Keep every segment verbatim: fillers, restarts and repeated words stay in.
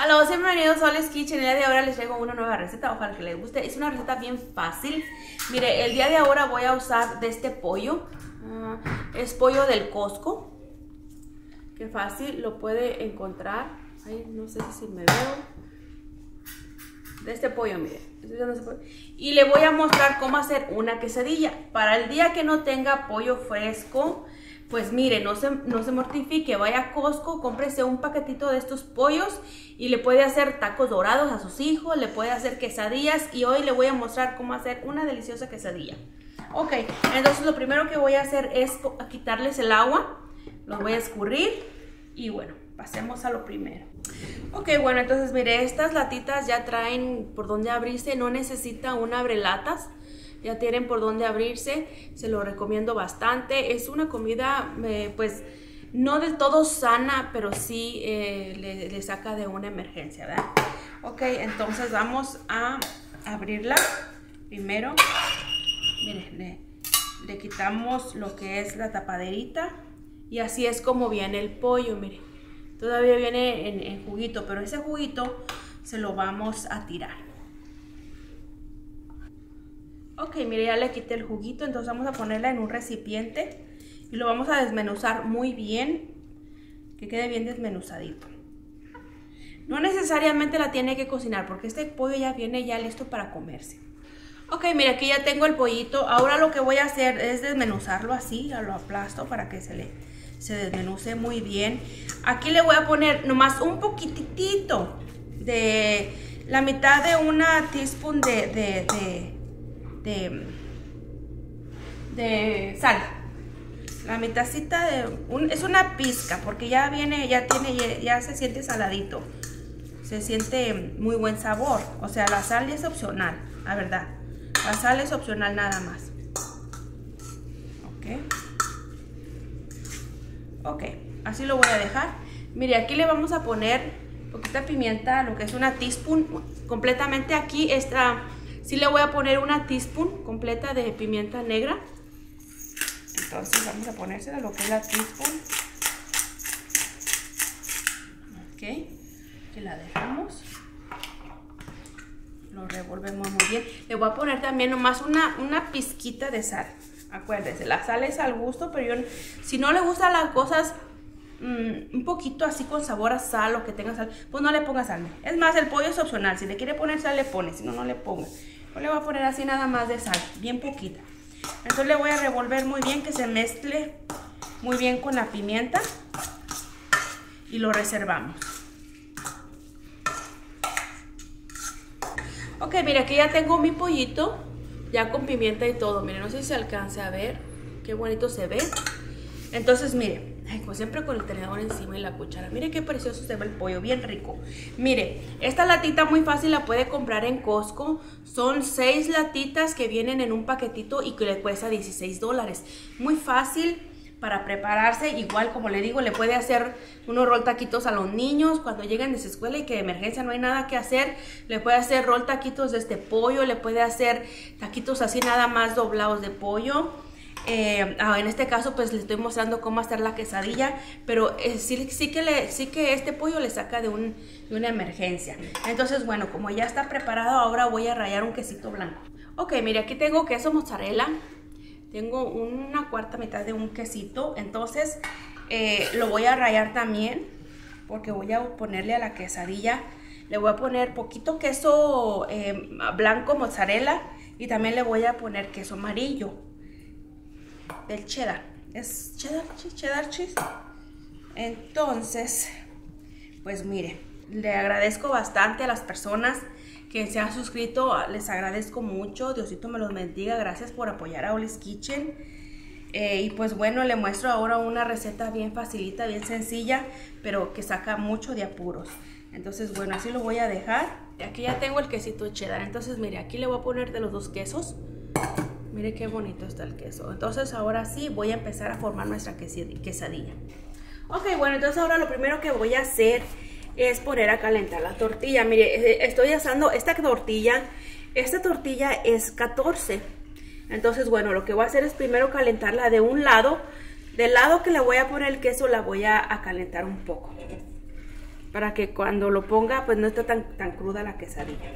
Hola, bienvenidos a Oli's Kitchen. El día de ahora les traigo una nueva receta, ojalá que les guste. Es una receta bien fácil. Mire, el día de ahora voy a usar de este pollo. Uh, es pollo del Costco. Qué fácil, lo puede encontrar. Ay, no sé si me veo. De este pollo, mire. Y le voy a mostrar cómo hacer una quesadilla. Para el día que no tenga pollo fresco, pues mire, no se, no se mortifique, vaya a Costco, cómprese un paquetito de estos pollos y le puede hacer tacos dorados a sus hijos, le puede hacer quesadillas y hoy le voy a mostrar cómo hacer una deliciosa quesadilla. Ok, entonces lo primero que voy a hacer es quitarles el agua, los voy a escurrir y bueno, pasemos a lo primero. Ok, bueno, entonces mire, estas latitas ya traen por donde abrirse, no necesita un abrelatas. Ya tienen por dónde abrirse, se lo recomiendo bastante. Es una comida, eh, pues, no del todo sana, pero sí eh, le, le saca de una emergencia, ¿verdad? Ok, entonces vamos a abrirla primero. Miren, le, le quitamos lo que es la tapaderita y así es como viene el pollo, miren. Todavía viene en, en juguito, pero ese juguito se lo vamos a tirar. Ok, mire, ya le quité el juguito, entonces vamos a ponerla en un recipiente y lo vamos a desmenuzar muy bien, que quede bien desmenuzadito. No necesariamente la tiene que cocinar porque este pollo ya viene ya listo para comerse. Ok, mire, aquí ya tengo el pollito. Ahora lo que voy a hacer es desmenuzarlo así, lo aplasto para que se le se desmenuce muy bien. Aquí le voy a poner nomás un poquitito de la mitad de una teaspoon de... de, de De, de sal, la mitadcita de un, es una pizca porque ya viene, ya tiene, ya, ya se siente saladito, se siente muy buen sabor. O sea, la sal es opcional, la verdad, la sal es opcional nada más. Ok, ok, así lo voy a dejar. Mire, aquí le vamos a poner poquita pimienta, lo que es una teaspoon completamente. Aquí está. Sí le voy a poner una teaspoon completa de pimienta negra. Entonces vamos a ponérsela lo que es la teaspoon. Ok, aquí la dejamos. Lo revolvemos muy bien. Le voy a poner también nomás una, una pizquita de sal. Acuérdense, la sal es al gusto, pero yo, si no le gustan las cosas mmm, un poquito así con sabor a sal o que tenga sal, pues no le ponga sal. Es más, el pollo es opcional. Si le quiere poner sal, le pone. Si no, no le ponga. Yo le voy a poner así nada más de sal, bien poquita. Entonces le voy a revolver muy bien, que se mezcle muy bien con la pimienta. Y lo reservamos. Ok, mire, aquí ya tengo mi pollito, ya con pimienta y todo. Mire, no sé si se alcanza a ver, qué bonito se ve. Entonces, mire, ay, como siempre con el tenedor encima y la cuchara. Mire qué precioso se ve el pollo, bien rico. Mire, esta latita muy fácil la puede comprar en Costco. Son seis latitas que vienen en un paquetito y que le cuesta dieciséis dólares. Muy fácil para prepararse. Igual, como le digo, le puede hacer unos roll taquitos a los niños cuando lleguen de su escuela y que de emergencia no hay nada que hacer. Le puede hacer roll taquitos de este pollo. Le puede hacer taquitos así nada más doblados de pollo. Eh, ah, en este caso pues le estoy mostrando cómo hacer la quesadilla, pero eh, sí, sí, que le, sí que este pollo le saca de, un, de una emergencia. Entonces, bueno, como ya está preparado, ahora voy a rallar un quesito blanco. Ok, mire, aquí tengo queso mozzarella, tengo una cuarta mitad de un quesito. Entonces eh, lo voy a rallar también porque voy a ponerle a la quesadilla, le voy a poner poquito queso eh, blanco mozzarella y también le voy a poner queso amarillo del cheddar. Es cheddar cheese, cheddar cheese. Entonces, pues mire, le agradezco bastante a las personas que se han suscrito. Les agradezco mucho. Diosito me los bendiga. Gracias por apoyar a Oli's Kitchen. Eh, y pues bueno, le muestro ahora una receta bien facilita, bien sencilla, pero que saca mucho de apuros. Entonces, bueno, así lo voy a dejar. Aquí ya tengo el quesito cheddar. Entonces, mire, aquí le voy a poner de los dos quesos. Mire qué bonito está el queso. Entonces ahora sí voy a empezar a formar nuestra quesadilla. Ok, bueno, entonces ahora lo primero que voy a hacer es poner a calentar la tortilla. Mire, estoy asando esta tortilla. Esta tortilla es catorce. Entonces, bueno, lo que voy a hacer es primero calentarla de un lado. Del lado que le voy a poner el queso la voy a, a calentar un poco. para que cuando lo ponga pues no esté tan, tan cruda la quesadilla.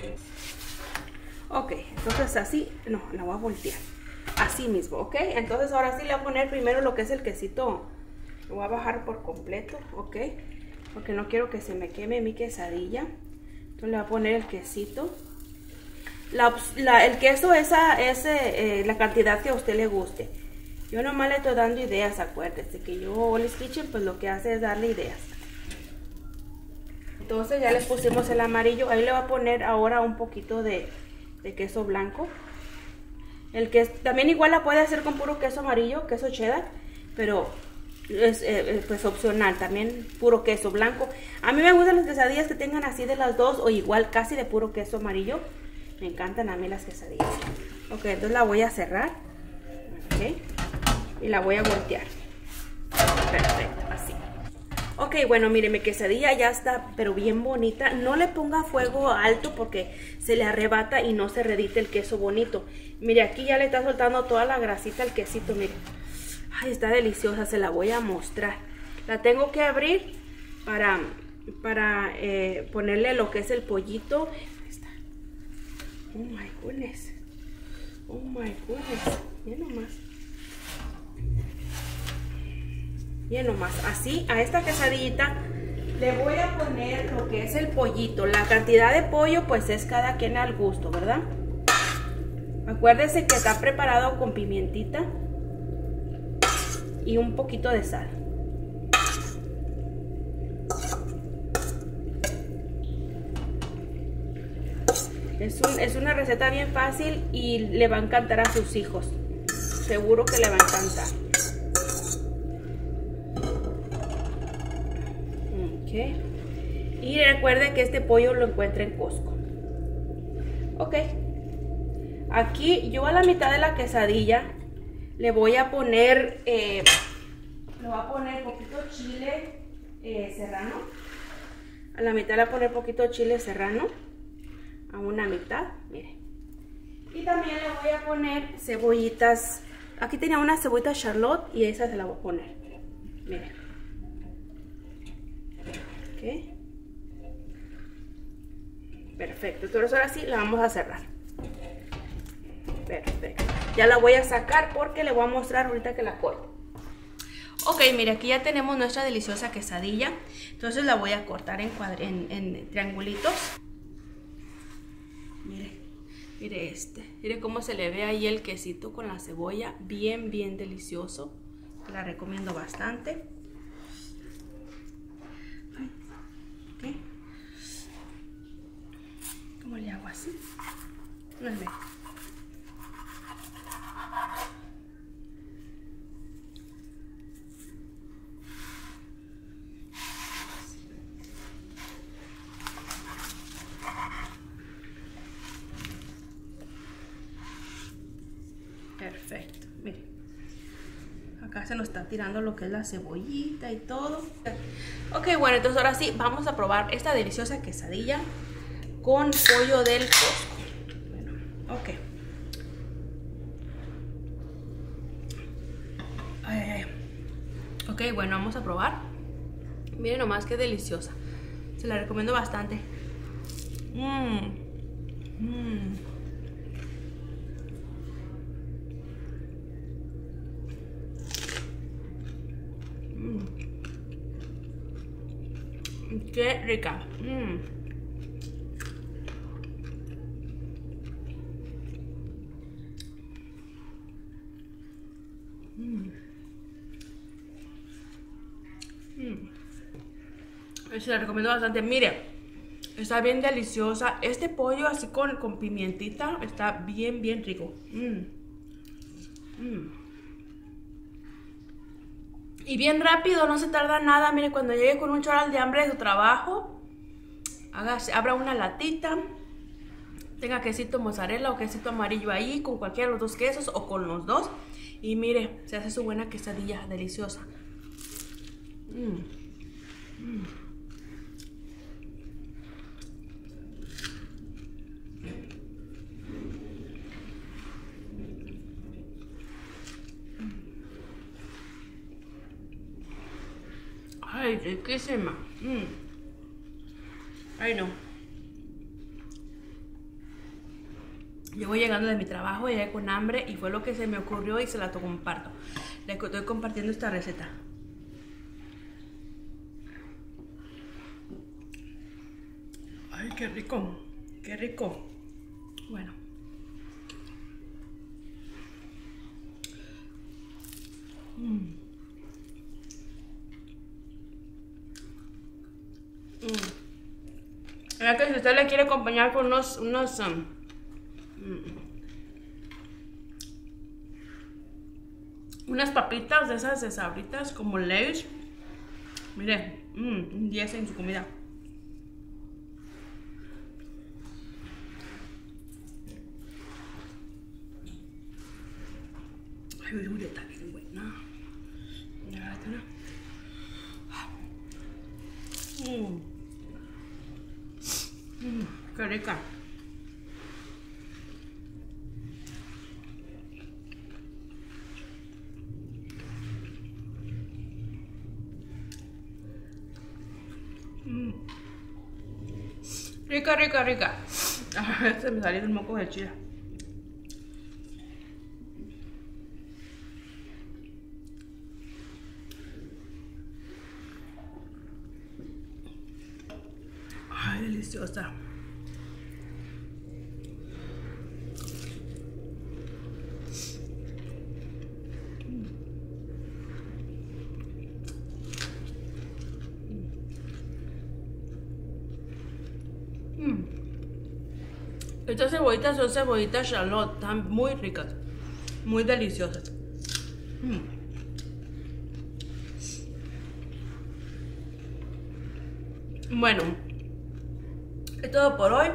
Ok, entonces así, no, la voy a voltear. Así mismo, ok. Entonces ahora sí le voy a poner primero lo que es el quesito. Lo voy a bajar por completo, ok. Porque no quiero que se me queme mi quesadilla. Entonces le voy a poner el quesito. La, la, el queso es, es eh, la cantidad que a usted le guste. Yo nomás le estoy dando ideas, acuérdese que yo, Oli's Kitchen, pues lo que hace es darle ideas. Entonces ya le pusimos el amarillo. Ahí le voy a poner ahora un poquito de, de queso blanco. El que también igual la puede hacer con puro queso amarillo, queso cheddar, pero es eh, pues opcional, también puro queso blanco. A mí me gustan las quesadillas que tengan así de las dos o igual casi de puro queso amarillo. Me encantan a mí las quesadillas. Ok, entonces la voy a cerrar. Ok. Y la voy a voltear. Perfecto, así. Ok, bueno, mire, mi quesadilla ya está, pero bien bonita. No le ponga fuego alto porque se le arrebata y no se redite el queso bonito. Mire, aquí ya le está soltando toda la grasita al quesito, mire. Ay, está deliciosa, se la voy a mostrar. La tengo que abrir para, para eh, ponerle lo que es el pollito. Ahí está. Oh my goodness. Oh my goodness. Bien nomás. Bien nomás. Así, a esta quesadillita le voy a poner lo que es el pollito. La cantidad de pollo pues es cada quien al gusto, ¿verdad? Acuérdese que está preparado con pimientita y un poquito de sal. Es, un, es una receta bien fácil y le va a encantar a sus hijos. Seguro que le va a encantar. Okay. Y recuerden que este pollo lo encuentra en Costco. Ok. Aquí yo a la mitad de la quesadilla le voy a poner, eh, le voy a poner poquito chile eh, serrano. A la mitad le voy a poner poquito chile serrano. A una mitad, mire. Y también le voy a poner cebollitas. Aquí tenía una cebollita Charlotte y esa se la voy a poner. Mire. Ok. Perfecto. Entonces ahora sí la vamos a cerrar. Perfecto. Ya la voy a sacar porque le voy a mostrar ahorita que la corto. Ok, mire, aquí ya tenemos nuestra deliciosa quesadilla. Entonces la voy a cortar en, en, en triangulitos. Mire, mire este. Mire cómo se le ve ahí el quesito con la cebolla. Bien, bien delicioso. La recomiendo bastante. Ok. ¿Cómo le hago así? No es mejor. Perfecto, miren. Acá se nos está tirando lo que es la cebollita y todo. Ok, bueno, entonces ahora sí vamos a probar esta deliciosa quesadilla con pollo del Costco. Bueno, ok. Ay, ay, ay. Ok, bueno, vamos a probar. Miren nomás qué deliciosa. Se la recomiendo bastante. Mmm. Mmm. Qué rica. Mm. Mm. Mm. Se la recomiendo bastante. Mire, está bien deliciosa. Este pollo así con, con pimientita está bien, bien rico. Mm. Mm. Y bien rápido, no se tarda nada. Mire, cuando llegue con un chorral de hambre de su trabajo, hágase, abra una latita, tenga quesito mozzarella o quesito amarillo ahí, con cualquiera de los dos quesos o con los dos. Y mire, se hace su buena quesadilla deliciosa. Mm. Mm. Ay, riquísima. Mm. Ay, no. Yo voy llegando de mi trabajo, llegué con hambre y fue lo que se me ocurrió y se la comparto. Le estoy compartiendo esta receta. Ay, qué rico, qué rico. Bueno. Mm. Mm. Ya que si usted le quiere acompañar con unos, unos um, mm, unas papitas de esas de sabritas como Lay's, mire, mm, un diez en su comida. Ay, mire, está bien buena. Mm. Mm, qué rica. Mm. Rica, rica, rica. Se me salió el moco de chile. Ay, deliciosa. Mm. Estas cebollitas son cebollitas Charlotte, están muy ricas, muy deliciosas. Mm. Bueno, es todo por hoy.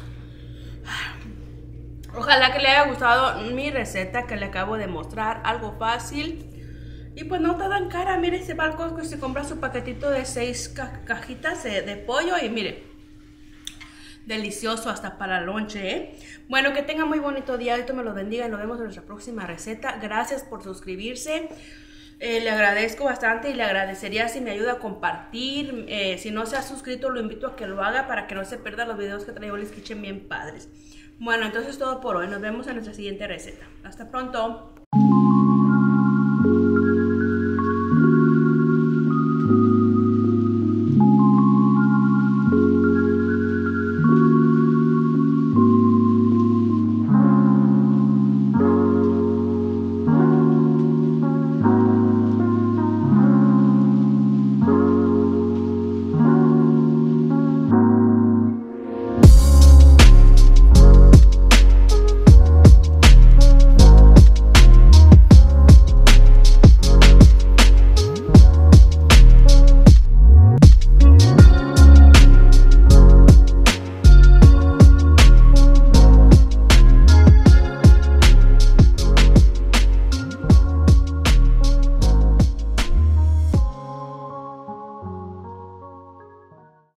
Ojalá que le haya gustado mi receta que le acabo de mostrar, algo fácil. Y pues no está tan cara, mire, se va al Costco y se compra su paquetito de seis ca cajitas de, de pollo y mire, delicioso hasta para lonche, ¿eh? Bueno, que tenga muy bonito día, Dios me lo bendiga y nos vemos en nuestra próxima receta. Gracias por suscribirse, eh, le agradezco bastante y le agradecería si me ayuda a compartir. Eh, si no se ha suscrito, lo invito a que lo haga para que no se pierda los videos que traigo Liz Kitchen bien padres. Bueno, entonces todo por hoy, nos vemos en nuestra siguiente receta. Hasta pronto.